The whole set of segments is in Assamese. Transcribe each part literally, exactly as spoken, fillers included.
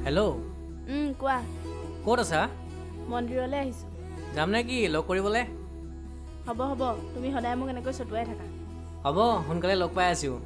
Hello. উম কোৱা ক'ত আছা মন্দিৰলৈ আহিছো যাম নে কি লগ কৰিবলে হ'ব হ'ব তুমি সদায় মোক এনেকৈ চটুৱাই থাকা হ'ব সোনকালে লগ পাই আছো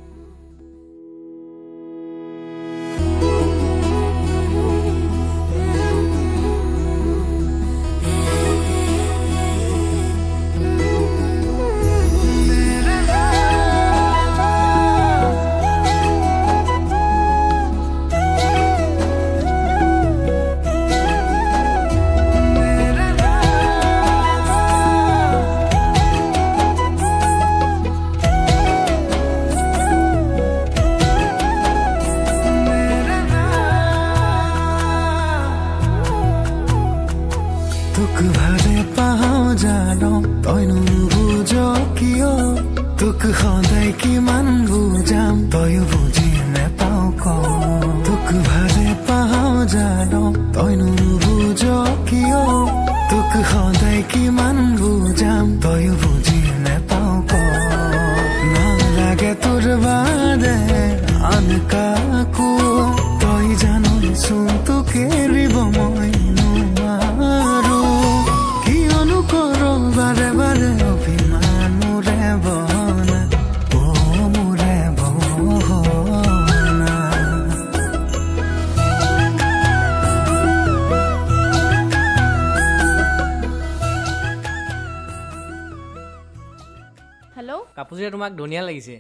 Tuk Vale Paw Jano toinu bujo kiyo Tuk khodai ki man bujam toyu buji ne pao ko Tuk Vale Paw Jano toinu bujo kiyo Tuk khodai ki man bujam toyu buji ne pao ko Na lage tur bade anka ko toy jano sun tu keribo moi bare bare অভিমান মুরে বহনা ও মুরে বহনা হেল্ল' কাপুজে তোমাক ধুনীয়া লাগিছে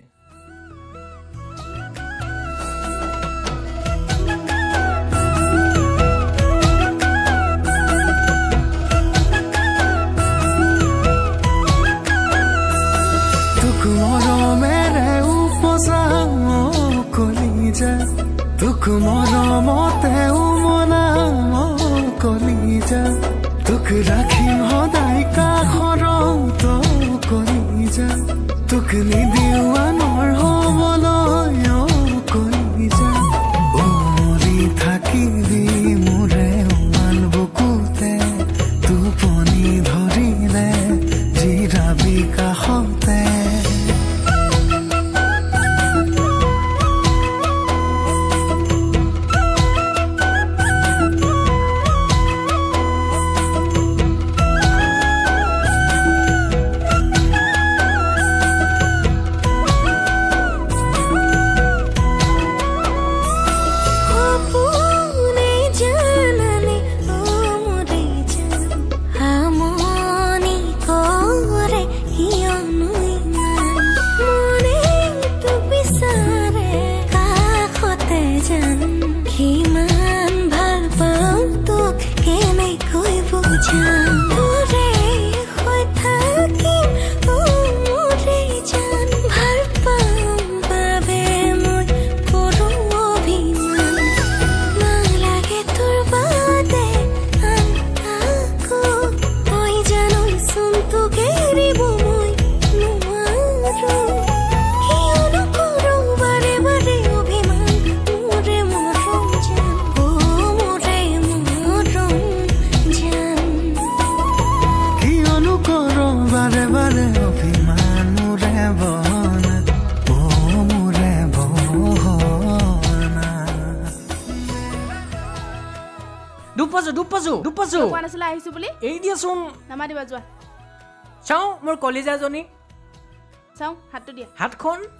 Tuk মৰমতে উমলা কলিজা Tuk ৰাখিম সদায় কাষৰ তো কলিজা Tuk নিদিও আনৰ হ'বলৈ কলিজা ও মৰি থাকিবি মোৰে উমান বুকুতে টোপনি ধৰিলে জিৰাবি কাষতে দুপজু দুপজু কোৱা নাছিলা আহিছো বুলি এই দিয়াচোন নামাদিবা যোৱা চাও মোৰ কলিজাজনী চাও হাতটো দিয়া হাতখন